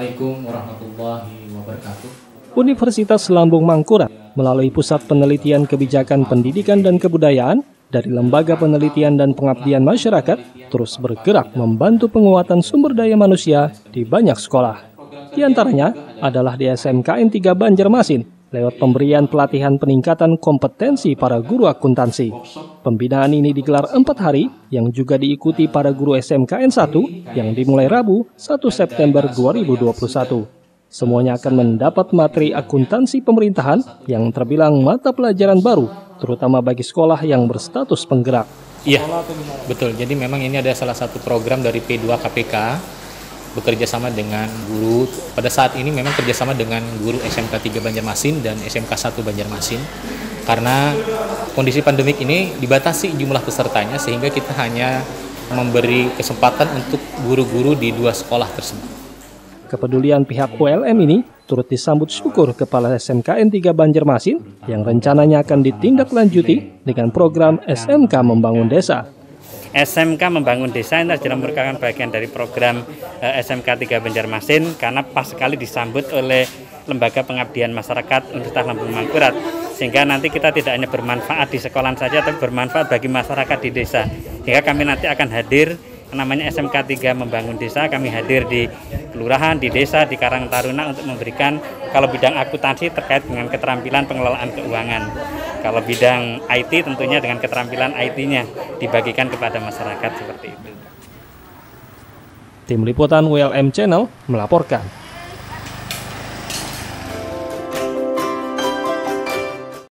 Assalamualaikum warahmatullahi wabarakatuh. Universitas Lambung Mangkurat melalui Pusat Penelitian Kebijakan Pendidikan dan Kebudayaan dari Lembaga Penelitian dan Pengabdian Masyarakat terus bergerak membantu penguatan sumber daya manusia di banyak sekolah. Di antaranya adalah di SMKN 3 Banjarmasin lewat pemberian pelatihan peningkatan kompetensi para guru akuntansi. Pembinaan ini digelar 4 hari yang juga diikuti para guru SMKN 1 yang dimulai Rabu 1 September 2021. Semuanya akan mendapat materi akuntansi pemerintahan yang terbilang mata pelajaran baru, terutama bagi sekolah yang berstatus penggerak. Iya, betul. Jadi memang ini ada salah satu program dari P2 KPK, bekerja sama dengan guru. Pada saat ini memang kerjasama dengan guru SMK 3 Banjarmasin dan SMK 1 Banjarmasin. Karena kondisi pandemik ini dibatasi jumlah pesertanya sehingga kita hanya memberi kesempatan untuk guru-guru di 2 sekolah tersebut. Kepedulian pihak ULM ini turut disambut syukur Kepala SMKN 3 Banjarmasin yang rencananya akan ditindaklanjuti dengan program SMK Membangun Desa. SMK Membangun Desa ini adalah merupakan bagian dari program SMK 3 Banjarmasin karena pas sekali disambut oleh Lembaga Pengabdian Masyarakat Universitas Lambung Mangkurat, sehingga nanti kita tidak hanya bermanfaat di sekolah saja tapi bermanfaat bagi masyarakat di desa. Hingga kami nanti akan hadir namanya SMK 3 Membangun Desa, kami hadir di kelurahan, di desa, di Karang Taruna untuk memberikan kalau bidang akuntansi terkait dengan keterampilan pengelolaan keuangan. Kalau bidang IT tentunya dengan keterampilan IT-nya dibagikan kepada masyarakat seperti itu. Tim Liputan WLM Channel melaporkan.